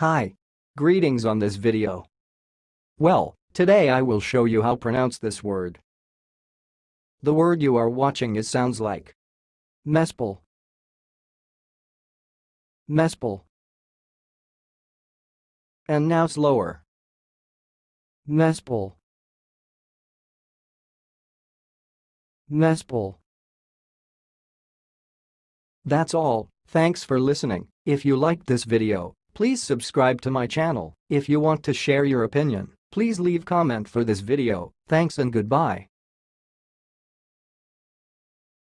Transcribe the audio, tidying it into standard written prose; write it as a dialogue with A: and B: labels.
A: Hi. Greetings on this video. Well, today I will show you how to pronounce this word. The word you are watching sounds like Mesple. Mesple. And now slower. Mesple. Mesple. That's all. Thanks for listening. If you liked this video, please subscribe to my channel. If you want to share your opinion, please leave comment for this video. Thanks and goodbye.